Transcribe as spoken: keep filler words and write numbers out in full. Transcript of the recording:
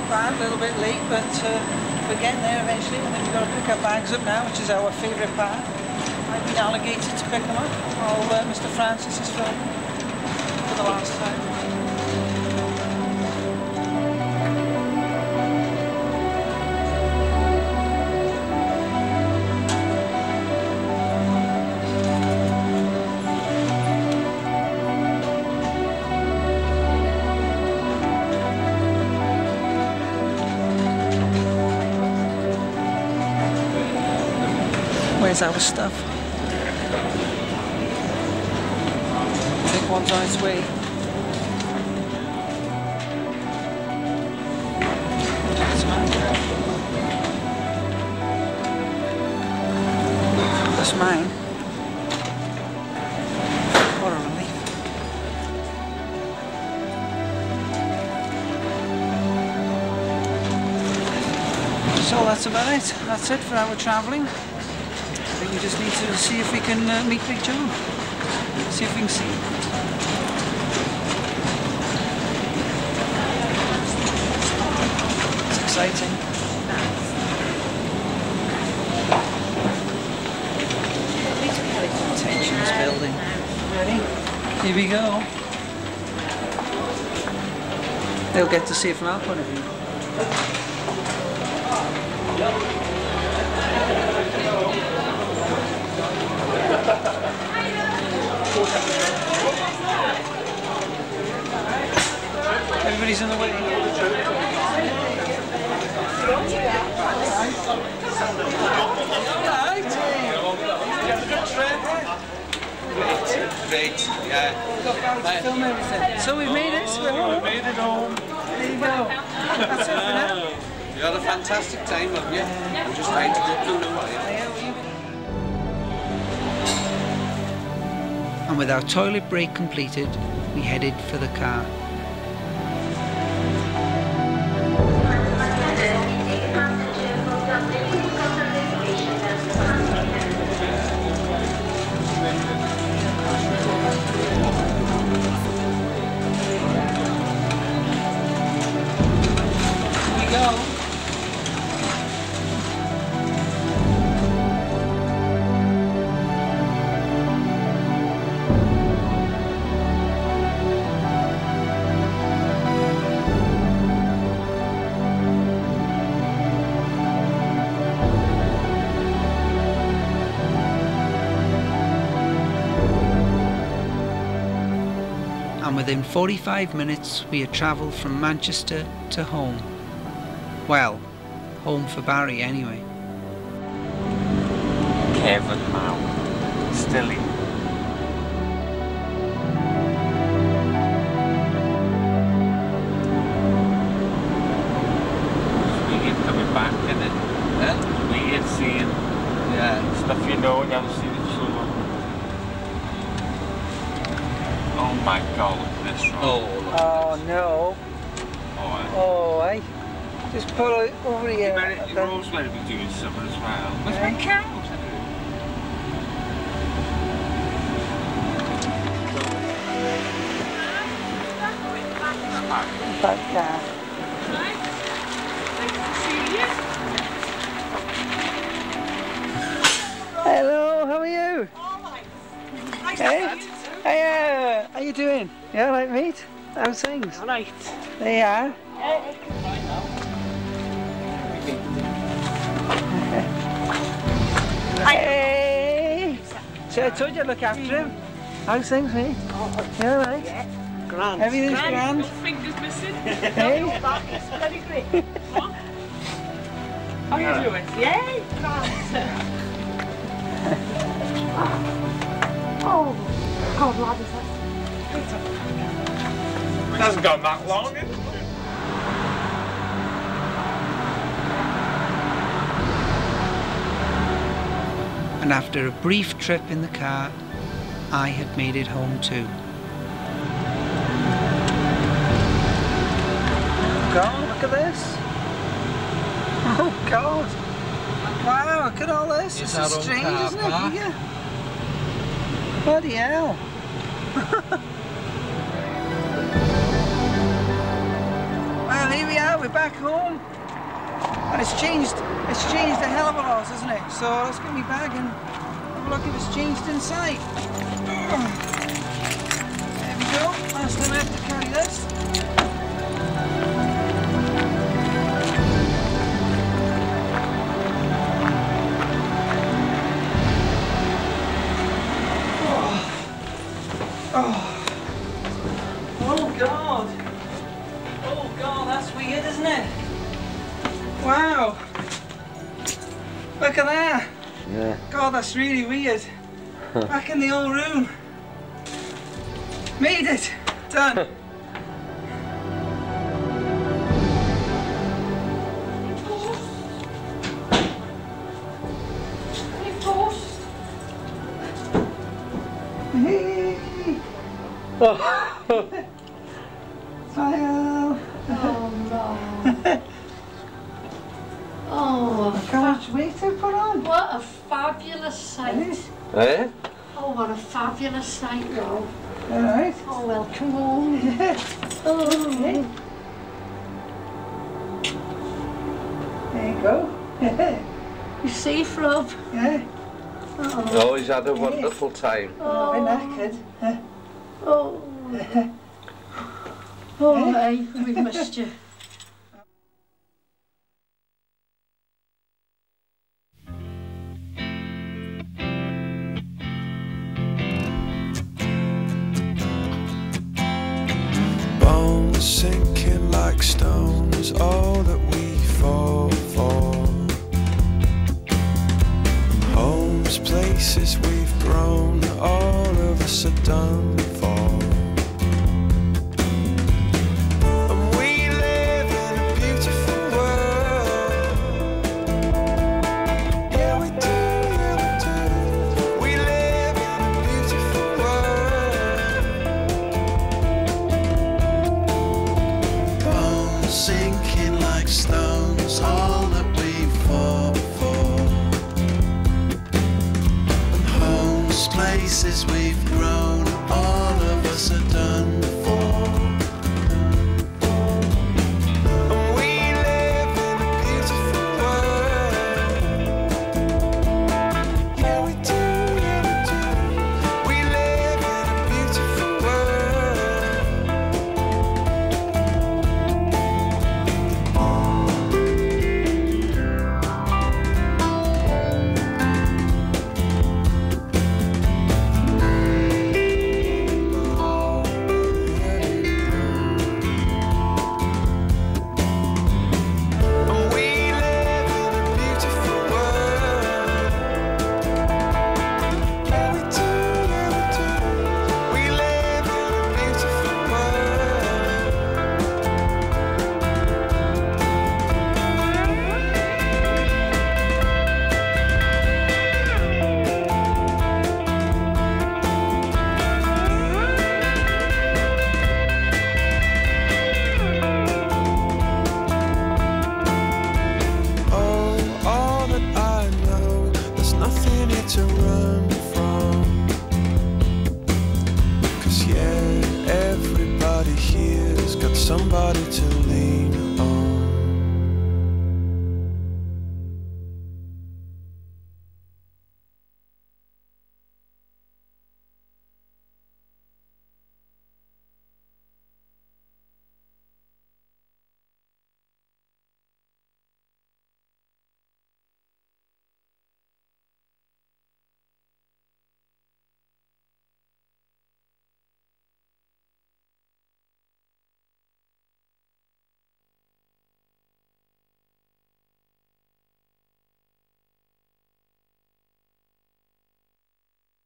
bad, a little bit late, but uh, we're getting there eventually. I think we've got to pick our bags up now, which is our favourite part. I've been allocated to pick them up while uh, Mister Francis is filming for the last time. Where's our stuff? I think one's on its way. That's mine. That's mine. What a relief. So that's about it. That's it for our travelling. I think we just need to see if we can uh, meet Big John. See if we can see him. It's exciting. Tension's building. Ready? Here we go. They'll get to see it from our point of view. Everybody's in the way. Great, great, yeah. Film everything. So we've made it. We're home. We made it home. There you go. That's it for now. You had a fantastic time, haven't you? I'm just trying to go through the way. And with our toilet break completed, we headed for the car. Here we go. And within forty-five minutes we had travelled from Manchester to home. Well, home for Barry anyway. Kevin Mao, still here. Weird coming back, isn't it? Yeah? Weird seeing Yeah. stuff you know and you haven't seen it so long. Oh my god, look at this road. Oh, Oh no. Oh, Oh, I just pull it over here. I bet Rose might be doing something as well. Where's my cows? Back there. Hello, how are you? Hey, hey, uh, how you doing? You alright, mate? How's things? Alright. There you are. Hey! So I told you to look after him. How's things, mate? You alright? Yeah. Grand. Everything's grand? No fingers missing. Hey? That's very great. What? How are you doing? Yeah, grand. Oh, God, lad, is that? It hasn't gone that long, has it? And after a brief trip in the car, I had made it home too. God, look at this. Oh God. Wow, look at all this. This is strange, isn't it? Yeah. Bloody hell. Well, here we are. We're back home. And it's changed, it's changed a hell of a lot, hasn't it? So let's get me bag and have a look if it's changed inside. There we go, last time I have to carry this. Oh. Oh God. Oh God, that's weird, isn't it? Wow. Look at that. Yeah. God, that's really weird. Back in the old room. Made it. Done. Hey. Smile. Oh no. Oh, Look how much weight I put on. what a fabulous sight. Eh? Oh, what a fabulous sight, Rob. Alright. Oh, welcome home. Oh, Okay. There you go. you safe, Rob? Yeah. Oh, Oh, he's had a wonderful time. Oh, I'm knackered. Huh? oh. Oh, hey, we missed you. Bones sinking like stone is all that we fall for. Homes, places we've grown, all of us are done for. And we live in a beautiful world. Yeah, we do, yeah, we do. We live in a beautiful world. Bones sinking like stones, all that we fought for. And homes, places we've grown, all of us are done for. And we live in a beautiful world. Yeah, we do, yeah, we do. We live in a beautiful world. And we live in a beautiful world. Yeah, we do, yeah, we do. We live in a beautiful world. Oh, all that I know, there's nothing here to run from. 'Cause yeah, everybody here's got somebody to live